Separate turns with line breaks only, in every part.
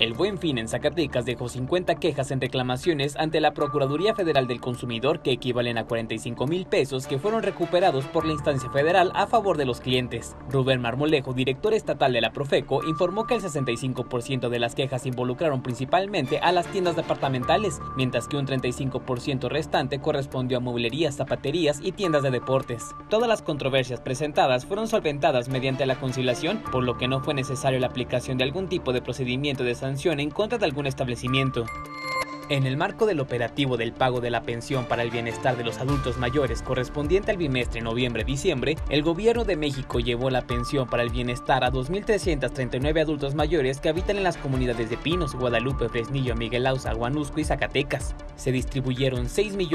El Buen Fin en Zacatecas dejó 50 quejas en reclamaciones ante la Procuraduría Federal del Consumidor que equivalen a 45,000 pesos que fueron recuperados por la instancia federal a favor de los clientes. Rubén Marmolejo, director estatal de la Profeco, informó que el 65% de las quejas involucraron principalmente a las tiendas departamentales, mientras que un 35% restante correspondió a mueblerías, zapaterías y tiendas de deportes. Todas las controversias presentadas fueron solventadas mediante la conciliación, por lo que no fue necesario la aplicación de algún tipo de procedimiento de sanción en contra de algún establecimiento. En el marco del operativo del pago de la pensión para el bienestar de los adultos mayores correspondiente al bimestre noviembre-diciembre, el Gobierno de México llevó la pensión para el bienestar a 2,339 adultos mayores que habitan en las comunidades de Pinos, Guadalupe, Fresnillo, Miguel Auza, Huanusco y Zacatecas. Se distribuyeron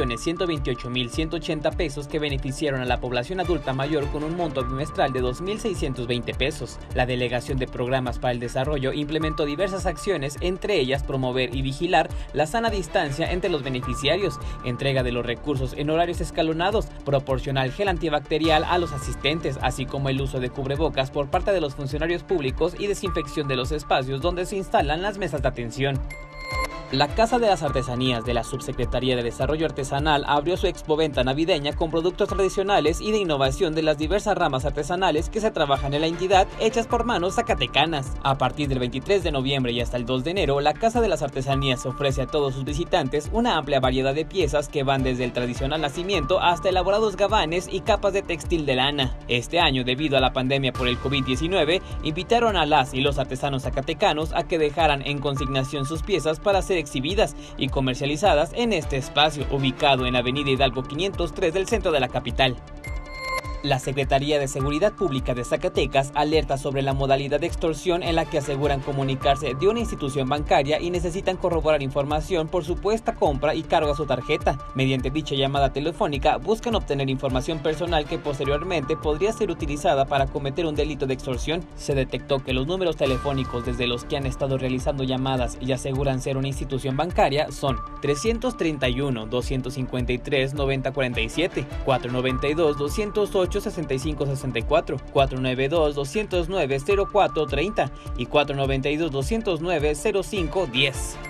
6,128,180 pesos que beneficiaron a la población adulta mayor con un monto bimestral de 2,620 pesos. La Delegación de Programas para el Desarrollo implementó diversas acciones, entre ellas promover y vigilar la sana distancia entre los beneficiarios, entrega de los recursos en horarios escalonados, proporcionar gel antibacterial a los asistentes, así como el uso de cubrebocas por parte de los funcionarios públicos y desinfección de los espacios donde se instalan las mesas de atención. La Casa de las Artesanías de la Subsecretaría de Desarrollo Artesanal abrió su expoventa navideña con productos tradicionales y de innovación de las diversas ramas artesanales que se trabajan en la entidad hechas por manos zacatecanas. A partir del 23 de noviembre y hasta el 2 de enero, la Casa de las Artesanías ofrece a todos sus visitantes una amplia variedad de piezas que van desde el tradicional nacimiento hasta elaborados gabanes y capas de textil de lana. Este año, debido a la pandemia por el COVID-19, invitaron a las y los artesanos zacatecanos a que dejaran en consignación sus piezas para ser exhibidas y comercializadas en este espacio, ubicado en Avenida Hidalgo 503 del centro de la capital. La Secretaría de Seguridad Pública de Zacatecas alerta sobre la modalidad de extorsión en la que aseguran comunicarse de una institución bancaria y necesitan corroborar información por supuesta compra y cargo a su tarjeta. Mediante dicha llamada telefónica buscan obtener información personal que posteriormente podría ser utilizada para cometer un delito de extorsión. Se detectó que los números telefónicos desde los que han estado realizando llamadas y aseguran ser una institución bancaria son 331-253-9047, 492-208-6564, 492-209-0430 y 492-209-0510.